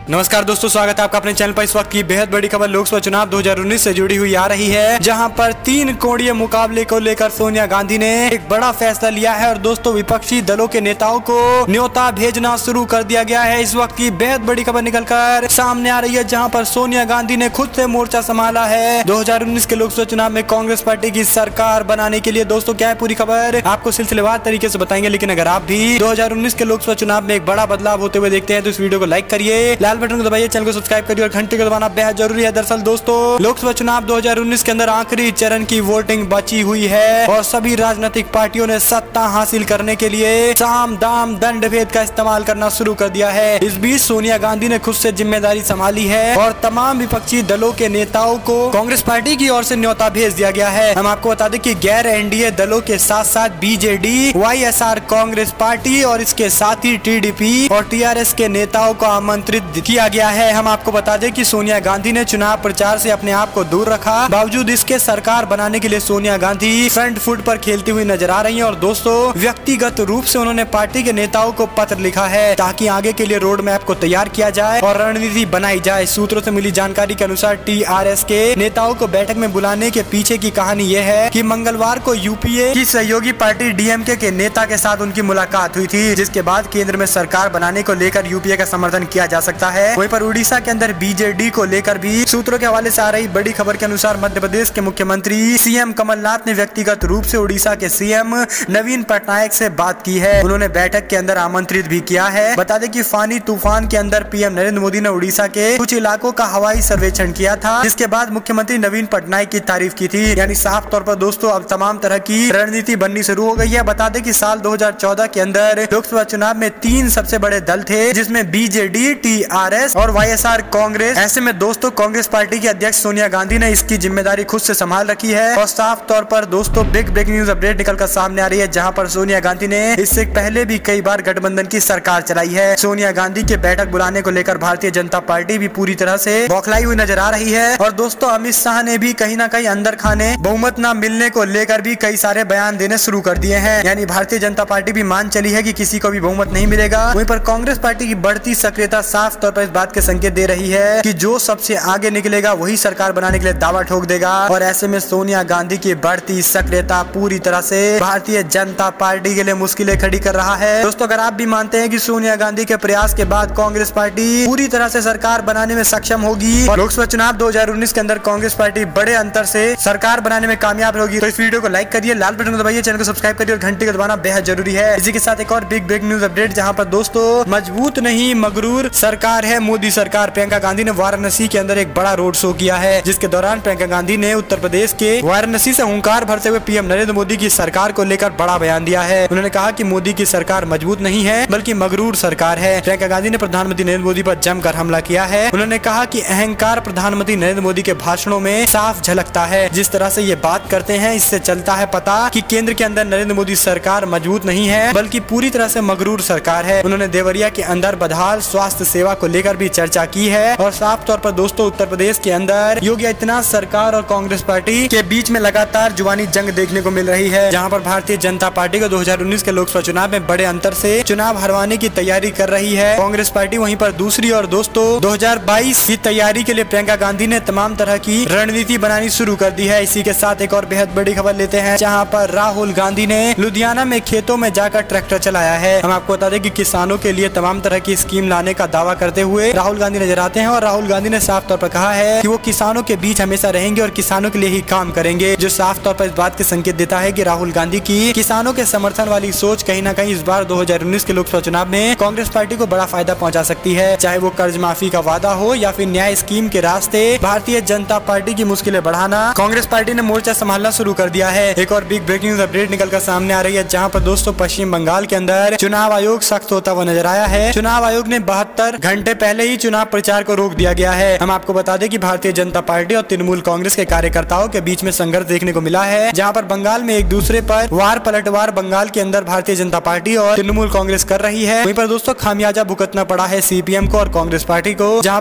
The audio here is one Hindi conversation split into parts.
नमस्कार दोस्तों, स्वागत है आपका अपने चैनल पर। इस वक्त की बेहद बड़ी खबर लोकसभा चुनाव 2019 से जुड़ी हुई आ रही है, जहां पर 3 कोणीय मुकाबले को लेकर सोनिया गांधी ने एक बड़ा फैसला लिया है और दोस्तों विपक्षी दलों के नेताओं को न्योता भेजना शुरू कर दिया गया है। इस वक्त की बेहद बड़ी खबर निकलकर सामने आ रही है, जहाँ पर सोनिया गांधी ने खुद से मोर्चा संभाला है 2019 के लोकसभा चुनाव में कांग्रेस पार्टी की सरकार बनाने के लिए। दोस्तों क्या है पूरी खबर, आपको सिलसिलेवार तरीके से बताएंगे। लेकिन अगर आप भी 2019 के लोकसभा चुनाव में एक बड़ा बदलाव होते हुए देखते हैं तो इस वीडियो को लाइक करिए, लाल बटन को दबाइए, चैनल को सब्सक्राइब करिए और घंटे को दबाना बेहद जरूरी है। दरअसल दोस्तों लोकसभा चुनाव 2019 के अंदर आखिरी चरण की वोटिंग बची हुई है और सभी राजनीतिक पार्टियों ने सत्ता हासिल करने के लिए साम दाम दंड भेद का इस्तेमाल करना शुरू कर दिया है। इस बीच सोनिया गांधी ने खुद से जिम्मेदारी संभाली है और तमाम विपक्षी दलों के नेताओं को कांग्रेस पार्टी की ओर से न्योता भेज दिया गया है। हम आपको बता दें कि गैर एनडीए दलों के साथ साथ बीजेडी, वाईएसआर कांग्रेस पार्टी और इसके साथ ही टीडीपी और टीआरएस के नेताओं को आमंत्रित किया गया है। हम आपको बता दें कि सोनिया गांधी ने चुनाव प्रचार से अपने आप को दूर रखा, बावजूद इसके सरकार बनाने के लिए सोनिया गांधी फ्रंट फुट पर खेलती हुई नजर आ रही हैं। और दोस्तों व्यक्तिगत रूप से उन्होंने पार्टी के नेताओं को पत्र लिखा है ताकि आगे के लिए रोड मैप को तैयार किया जाए और रणनीति बनाई जाए। सूत्रों से मिली जानकारी के अनुसार टीआरएस के नेताओं को बैठक में बुलाने के पीछे की कहानी यह है कि मंगलवार को यूपीए की सहयोगी पार्टी डीएमके के नेता के साथ उनकी मुलाकात हुई थी, जिसके बाद केंद्र में सरकार बनाने को लेकर यूपीए का समर्थन किया जा सकता है। वहीं पर उड़ीसा के अंदर बीजेडी को लेकर भी सूत्रों के हवाले से आ रही बड़ी खबर के अनुसार मध्य प्रदेश के मुख्यमंत्री सीएम कमलनाथ ने व्यक्तिगत रूप से उड़ीसा के सीएम नवीन पटनायक से बात की है। उन्होंने बैठक के अंदर आमंत्रित भी किया है। बता दें कि फानी तूफान के अंदर पीएम नरेंद्र मोदी ने उड़ीसा के कुछ इलाकों का हवाई सर्वेक्षण किया था, जिसके बाद मुख्यमंत्री नवीन पटनायक की तारीफ की थी। यानी साफ तौर पर दोस्तों अब तमाम तरह की रणनीति बननी शुरू हो गई है। बता दें कि साल 2014 के अंदर लोकसभा चुनाव में 3 सबसे बड़े दल थे, जिसमें बीजेडी, टीआरएस और वाईएसआर कांग्रेस। ऐसे में दोस्तों कांग्रेस पार्टी की अध्यक्ष सोनिया गांधी ने इसकी जिम्मेदारी खुद से संभाल रखी है और साफ तौर पर दोस्तों बिग ब्रेकिंग न्यूज अपडेट निकलकर सामने आ रही है, जहां पर सोनिया गांधी ने इससे पहले भी कई बार गठबंधन की सरकार चलाई है। सोनिया गांधी के बैठक बुलाने को लेकर भारतीय जनता पार्टी भी पूरी तरह से बौखलाई हुई नजर आ रही है। और दोस्तों अमित शाह ने भी कहीं ना कहीं अंदर खाने बहुमत न मिलने को लेकर भी कई सारे बयान देने शुरू कर दिए हैं। यानी भारतीय जनता पार्टी भी मान चली है कि किसी को भी बहुमत नहीं मिलेगा। वहीं पर कांग्रेस पार्टी की बढ़ती सक्रियता साफ तौर पर इस बात के संकेत दे रही है कि जो सबसे आगे निकलेगा वही सरकार बनाने के लिए दावा ठोक देगा। और ऐसे में सोनिया गांधी की बढ़ती सक्रियता पूरी तरह से भारतीय जनता पार्टी के लिए मुश्किलें खड़ी कर रहा है। दोस्तों अगर आप भी मानते हैं कि सोनिया गांधी के प्रयास के बाद कांग्रेस पार्टी पूरी तरह से सरकार बनाने में सक्षम होगी और लोकसभा चुनाव 2019 के अंदर कांग्रेस पार्टी बड़े अंतर से सरकार बनाने में कामयाब होगी, तो इस वीडियो को लाइक करिए, लाल बटन को दबाइए, चैनल को सब्सक्राइब करिए और घंटी को दबाना बेहद जरूरी है। इसी के साथ एक और बिग ब्रेक न्यूज अपडेट, जहाँ पर दोस्तों मजबूत नहीं मगरूर सरकार है मोदी सरकार। प्रियंका गांधी ने वाराणसी के अंदर एक बड़ा रोड शो किया है, जिसके दौरान प्रियंका गांधी ने उत्तर प्रदेश के वाराणसी से हुंकार भरते हुए पीएम नरेंद्र मोदी की सरकार को लेकर बड़ा बयान दिया है। उन्होंने कहा कि मोदी की सरकार मजबूत नहीं है बल्कि मगरूर सरकार है। प्रियंका गांधी ने प्रधानमंत्री नरेंद्र मोदी पर जमकर हमला किया है। उन्होंने कहा कि अहंकार प्रधानमंत्री नरेंद्र मोदी के भाषणों में साफ झलकता है। जिस तरह से ये बात करते हैं इससे चलता है पता कि केंद्र के अंदर नरेंद्र मोदी सरकार मजबूत नहीं है बल्कि पूरी तरह से मगरूर सरकार है। उन्होंने देवरिया के अंदर बदहाल स्वास्थ्य सेवा को लेकर भी चर्चा की है। और साफ तौर पर दोस्तों उत्तर प्रदेश के अंदर योगी आदित्यनाथ सरकार और कांग्रेस पार्टी के बीच में लगातार जुबानी जंग देखने को मिल रही है, जहां पर भारतीय जनता पार्टी को 2019 के लोकसभा चुनाव में बड़े अंतर से चुनाव हरवाने की तैयारी कर रही है कांग्रेस पार्टी वहीं पर दूसरी। और दोस्तों 2022 की तैयारी के लिए प्रियंका गांधी ने तमाम तरह की रणनीति बनानी शुरू कर दी है। इसी के साथ एक और बेहद बड़ी खबर लेते हैं, जहाँ पर राहुल गांधी ने लुधियाना में खेतों में जाकर ट्रैक्टर चलाया है। हम आपको बता दें कि किसानों के लिए तमाम तरह की स्कीम लाने का दावा करते हुए राहुल गांधी नजर आते हैं और राहुल गांधी ने साफ तौर पर कहा है कि वो किसानों के बीच हमेशा रहेंगे और किसानों के लिए ही काम करेंगे, जो साफ तौर पर इस बात के संकेत देता है कि राहुल गांधी की किसानों के समर्थन वाली सोच कहीं ना कहीं इस बार 2019 के लोकसभा चुनाव में कांग्रेस पार्टी को बड़ा फायदा पहुंचा सकती है। चाहे वो कर्ज माफी का वादा हो या फिर न्याय स्कीम के रास्ते भारतीय जनता पार्टी की मुश्किलें बढ़ाना, कांग्रेस पार्टी ने मोर्चा संभालना शुरू कर दिया है। एक और बिग ब्रेकिंग न्यूज अपडेट निकलकर सामने आ रही है, जहाँ पर दोस्तों पश्चिम बंगाल के अंदर चुनाव आयोग सख्त होता हुआ नजर आया है। चुनाव आयोग ने 72 घंटे पहले ही चुनाव प्रचार को रोक दिया गया है। हम आपको बता दें कि भारतीय जनता पार्टी और तृणमूल कांग्रेस के कार्यकर्ताओं के बीच में संघर्ष देखने को मिला है, जहां पर बंगाल में एक दूसरे पर वार पलटवार बंगाल के अंदर भारतीय जनता पार्टी और तृणमूल कांग्रेस कर रही है। वहीं पर दोस्तों खामियाजा भुगतना पड़ा है सीपीएम को और कांग्रेस पार्टी को, जहां पर चुनाव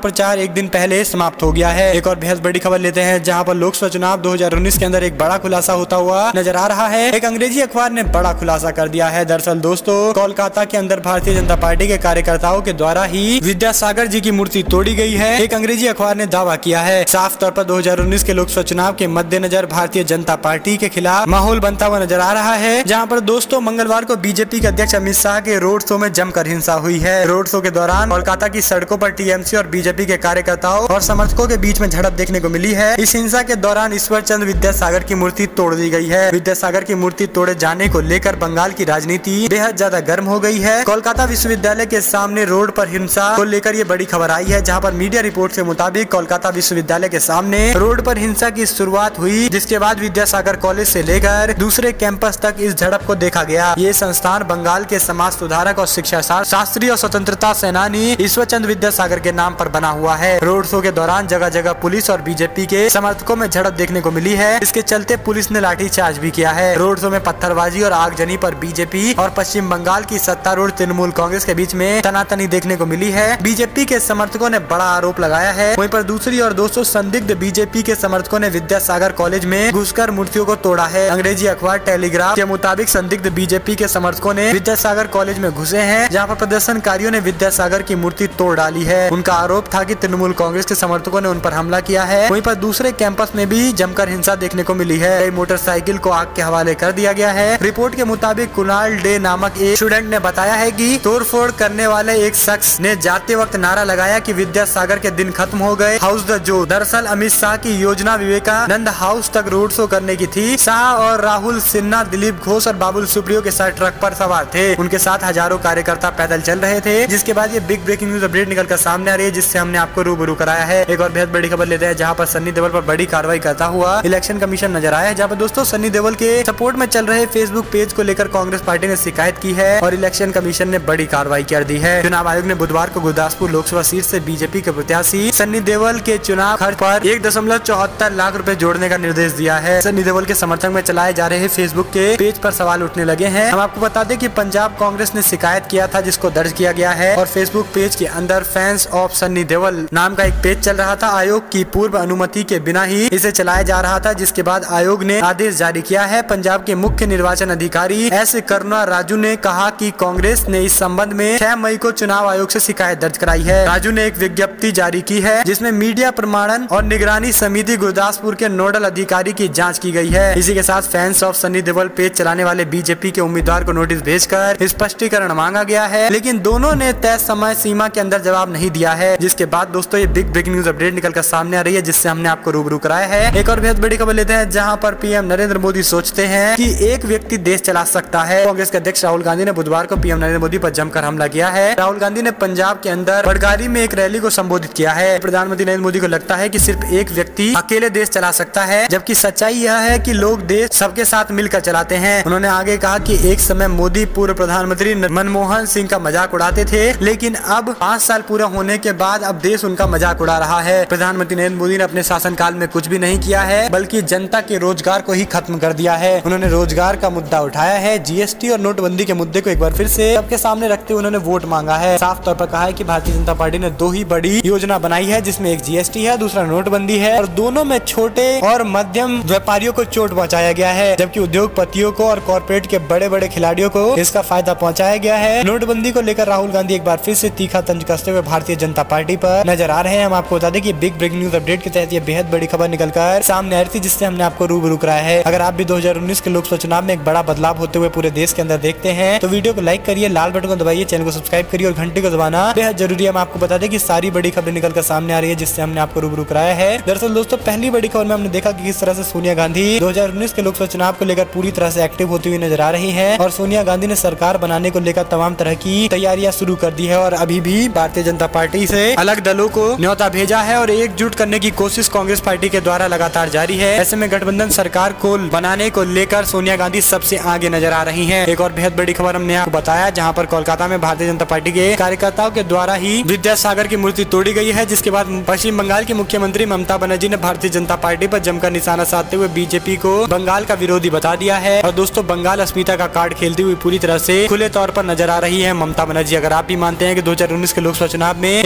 प्रचार एक दिन पहले समाप्त हो गया है। एक और बेहद बड़ी खबर लेते हैं, जहां पर लोकसभा चुनाव 2019 के अंदर एक बड़ा खुलासा होता हुआ नजर आ रहा है। एक अंग्रेजी अखबार ने बड़ा खुलासा कर दिया है। दरअसल दोस्तों, कोलकाता के अंदर भारतीय जनता पार्टी के कार्यकर्ताओं के द्वारा ही विद्यासागर जी की मूर्ति तोड़ी गई है। एक अंग्रेजी अखबार ने दावा किया है। साफ तौर पर 2019 के लोकसभा चुनाव के मद्देनजर भारतीय जनता पार्टी के खिलाफ माहौल बनता हुआ नजर आ रहा है, जहां पर दोस्तों मंगलवार को बीजेपी के अध्यक्ष अमित शाह के रोड शो में जमकर हिंसा हुई है। रोड शो के दौरान कोलकाता की सड़कों पर टीएमसी और बीजेपी के कार्यकर्ताओं और समर्थकों के बीच में झड़प देखने को मिली है। इस हिंसा के दौरान ईश्वर चंद्र विद्यासागर की मूर्ति तोड़ दी गई है। विद्यासागर की मूर्ति तोड़े जाने को लेकर बंगाल की राजनीति बेहद ज्यादा गर्म हो गई है। कोलकाता विश्वविद्यालय के सामने रोड पर हिंसा को लेकर ये बड़ी खबर आई है, जहां पर मीडिया रिपोर्ट के मुताबिक कोलकाता विश्वविद्यालय के सामने रोड पर हिंसा की शुरुआत हुई, जिसके बाद विद्यासागर कॉलेज से लेकर दूसरे कैंपस तक इस झड़प को देखा गया। ये संस्थान बंगाल के समाज सुधारक और शिक्षा शास्त्री और स्वतंत्रता सेनानी ईश्वर चंद्र विद्यासागर के नाम पर बना हुआ है। रोड शो के दौरान जगह जगह पुलिस और बीजेपी के समर्थकों में झड़प देखने को मिली है। इसके चलते पुलिस ने लाठीचार्ज भी किया है। रोड शो में पत्थरबाजी और आगजनी पर बीजेपी और पश्चिम बंगाल की सत्तारूढ़ तृणमूल कांग्रेस के बीच में तनातनी देखने को मिली है। बीजेपी के समर्थकों ने बड़ा आरोप लगाया है। वहीं पर दूसरी और दोस्तों संदिग्ध बीजेपी के समर्थकों ने विद्यासागर कॉलेज में घुसकर मूर्तियों को तोड़ा है। अंग्रेजी अखबार टेलीग्राफ के मुताबिक संदिग्ध बीजेपी के समर्थकों ने विद्यासागर कॉलेज में घुसे हैं, जहां पर प्रदर्शनकारियों ने विद्यासागर की मूर्ति तोड़ डाली है। उनका आरोप था कि तृणमूल कांग्रेस के समर्थकों ने उन पर हमला किया है। वहीं पर दूसरे कैंपस में भी जमकर हिंसा देखने को मिली है। कई मोटरसाइकिल को आग के हवाले कर दिया गया है। रिपोर्ट के मुताबिक कुणाल डे नामक एक स्टूडेंट ने बताया है कि तोड़फोड़ करने वाले एक शख्स ने जाते वक्त नारा लगाया कि विद्यासागर के दिन खत्म हो गए, हाउस द जो। दरअसल अमित शाह की योजना विवेकानंद हाउस तक रोड शो करने की थी। शाह और राहुल सिन्हा, दिलीप घोष और बाबुल सुप्रियो के साथ ट्रक पर सवार थे। उनके साथ हजारों कार्यकर्ता पैदल चल रहे थे, जिसके बाद ये बिग ब्रेकिंग न्यूज अपडेट निकलकर सामने आ रही है, जिससे हमने आपको रूबरू कराया है। एक और बेहद बड़ी खबर लेते हैं, जहां पर सन्नी देओल पर बड़ी कार्रवाई करता हुआ इलेक्शन कमीशन नजर आया है। जहां पर दोस्तों सन्नी देओल के सपोर्ट में चल रहे फेसबुक पेज को लेकर कांग्रेस पार्टी ने शिकायत की है और इलेक्शन कमीशन ने बड़ी कार्रवाई कर दी है। चुनाव आयोग ने बुधवार को गुरदासपुर लोकसभा सीट से बीजेपी के प्रत्याशी सन्नी देओल के चुनाव खर्च पर 1.74 लाख रुपए जोड़ने का निर्देश दिया है। सन्नी देओल के समर्थक में चलाए जा रहे फेसबुक के पेज पर सवाल उठने लगे हैं। हम आपको बता दें कि पंजाब कांग्रेस ने शिकायत किया था, जिसको दर्ज किया गया है और फेसबुक पेज के अंदर फैंस ऑफ सन्नी देओल नाम का एक पेज चल रहा था। आयोग की पूर्व अनुमति के बिना ही इसे चलाया जा रहा था, जिसके बाद आयोग ने आदेश जारी किया है। पंजाब के मुख्य निर्वाचन अधिकारी एस करुणा राजू ने कहा कि कांग्रेस ने इस संबंध में 6 मई को चुनाव आयोग से शिकायत दर्ज कराई है। राजू ने एक विज्ञप्ति जारी की है, जिसमें मीडिया प्रमाणन और निगरानी समिति गुरदासपुर के नोडल अधिकारी की जांच की गई है। इसी के साथ fans of Sunny Deol page चलाने वाले बीजेपी के उम्मीदवार को नोटिस भेजकर स्पष्टीकरण मांगा गया है, लेकिन दोनों ने तय समय सीमा के अंदर जवाब नहीं दिया है। जिसके बाद दोस्तों ये बिग ब्रेकिंग न्यूज अपडेट निकलकर सामने आ रही है, जिससे हमने आपको रूबरू कराया है। एक और बेहद बड़ी खबर लेते हैं, जहां पर पीएम नरेंद्र मोदी सोचते हैं कि एक व्यक्ति देश चला सकता है। कांग्रेस के अध्यक्ष राहुल गांधी ने बुधवार को पीएम नरेंद्र मोदी पर जमकर हमला किया है। राहुल गांधी ने पंजाब के अंदर बड़गारी में एक रैली को संबोधित किया है। प्रधानमंत्री नरेंद्र मोदी को लगता है कि सिर्फ एक व्यक्ति अकेले देश चला सकता है, जबकि सच्चाई यह है कि लोग देश सबके साथ मिलकर चलाते हैं। उन्होंने आगे कहा कि एक समय मोदी पूर्व प्रधानमंत्री मनमोहन सिंह का मजाक उड़ाते थे, लेकिन अब 5 साल पूरा होने के बाद अब देश उनका मजाक उड़ा रहा है। प्रधानमंत्री नरेंद्र मोदी ने अपने शासनकाल में कुछ भी नहीं किया है, बल्कि जनता के रोजगार को ही खत्म कर दिया है। उन्होंने रोजगार का मुद्दा उठाया है। जीएसटी और नोटबंदी के मुद्दे को एक बार फिर से सबके सामने रखते हुए उन्होंने वोट मांगा है। साफ तौर पर कहा है कि भारतीय जनता पार्टी ने 2 ही बड़ी योजना बनाई है, जिसमें एक जीएसटी है, दूसरा नोटबंदी है, और दोनों में छोटे और मध्यम व्यापारियों को चोट पहुंचाया गया है, जबकि उद्योगपतियों को और कॉर्पोरेट के बड़े बड़े खिलाड़ियों को इसका फायदा पहुंचाया गया है। नोटबंदी को लेकर राहुल गांधी एक बार फिर से तीखा तंज कसते हुए भारतीय जनता पार्टी पर नजर आ रहे हैं। हम आपको बता दें कि बिग ब्रेकिंग न्यूज अपडेट के तहत ये बेहद बड़ी खबर निकलकर सामने आ रही थी, जिससे हमने आपको रूबरू कराया है। अगर आप भी 2019 के लोकसभा चुनाव में एक बड़ा बदलाव होते हुए पूरे देश के अंदर देखते हैं, तो वीडियो को लाइक करिए, लाल बटन को दबाइए, चैनल को सब्सक्राइब करिए और घंटे को दबाना बेहद जरूरी है। हम आपको बता दें कि सारी बड़ी खबरें निकलकर सामने आ रही है, जिससे हमने आपको रूबरू कराया है। दरअसल दोस्तों, पहली बड़ी खबर में हमने देखा कि किस तरह से सोनिया गांधी 2019 के लोकसभा चुनाव को लेकर पूरी तरह से एक्टिव होती हुई नजर आ रही है और सोनिया गांधी ने सरकार बनाने को लेकर तमाम तरह की तैयारियां शुरू कर दी है और अभी भी भारतीय जनता पार्टी से अलग दलों को न्योता भेजा है और एकजुट करने की कोशिश कांग्रेस पार्टी के द्वारा लगातार जारी है। ऐसे में गठबंधन सरकार को बनाने को लेकर सोनिया गांधी सबसे आगे नजर आ रही हैं। एक और बेहद बड़ी खबर हमने आपको बताया, जहां पर कोलकाता में भारतीय जनता पार्टी के कार्यकर्ताओं के द्वारा ही विद्यासागर की मूर्ति तोड़ी गई है, जिसके बाद पश्चिम बंगाल की मुख्यमंत्री ममता बनर्जी ने भारतीय जनता पार्टी पर जमकर निशाना साधते हुए बीजेपी को बंगाल का विरोधी बता दिया है। और दोस्तों, बंगाल अस्मिता का कार्ड खेलती हुई पूरी तरह से खुले तौर पर नजर आ रही है ममता बनर्जी। अगर आप भी मानते हैं कि 2019 के लोकसभा चुनाव में एक बड़ा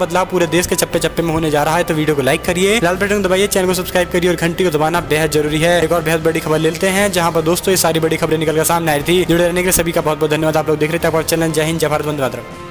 बदलाव पूरे देश के चप्पे चप्पे में होने जा रहा है। तो वीडियो को लाइक करिए, लाल बटन दबाइए, चैनल को सब्सक्राइब करिए और घंटी को दबाना बेहद जरूरी है। एक और बेहद बड़ी खबर लेते हैं, जहाँ पर दोस्तों ये सारी बड़ी खबरें निकल कर सामने आ रही थी। जुड़े रहने के लिए सभी का बहुत बहुत धन्यवाद। आप लोग देख रहे थे चैनल। जय हिंद, जय भारत, वंदे मातरम।